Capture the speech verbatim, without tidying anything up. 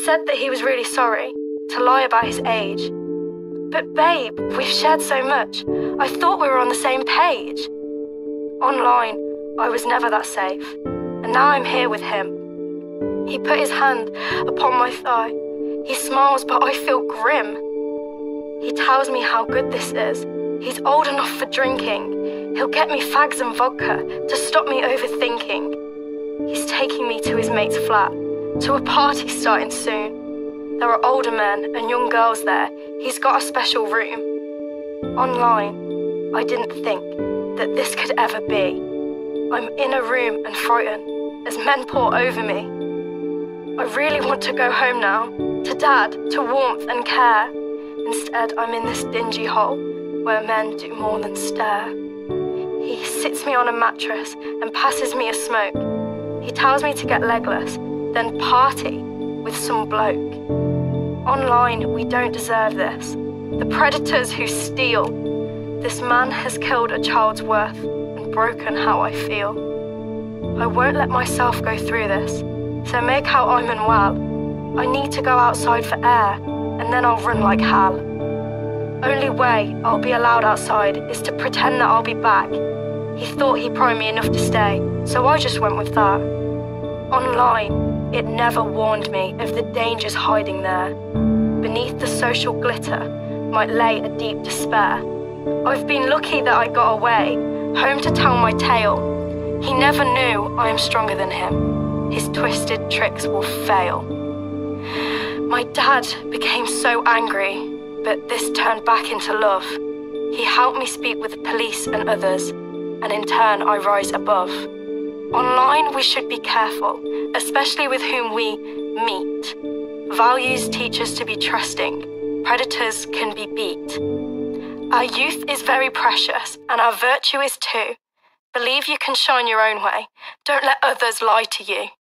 said that he was really sorry, to lie about his age. But babe, we've shared so much. I thought we were on the same page. Online, I was never that safe, and now I'm here with him. He put his hand upon my thigh. He smiles, but I feel grim. He tells me how good this is. He's old enough for drinking. He'll get me fags and vodka to stop me overthinking. He's taking me to his mate's flat, to a party starting soon. There are older men and young girls there. He's got a special room. Online, I didn't think that this could ever be. I'm in a room and frightened as men pour over me. I really want to go home now, to Dad, to warmth and care. Instead, I'm in this dingy hole where men do more than stare. He sits me on a mattress and passes me a smoke. He tells me to get legless, then party with some bloke. Online, we don't deserve this. The predators who steal. This man has killed a child's worth and broken how I feel. I won't let myself go through this, so make out I'm unwell. I need to go outside for air, and then I'll run like hell. Only way I'll be allowed outside is to pretend that I'll be back. He thought he primed me enough to stay, so I just went with that. Online, it never warned me of the dangers hiding there. Beneath the social glitter might lay a deep despair. I've been lucky that I got away, home to tell my tale. He never knew I am stronger than him. His twisted tricks will fail. My dad became so angry, but this turned back into love. He helped me speak with the police and others, and in turn I rise above. Online we should be careful, especially with whom we meet. Values teach us to be trusting. Predators can be beat. Our youth is very precious, and our virtue is too. Believe you can shine your own way. Don't let others lie to you.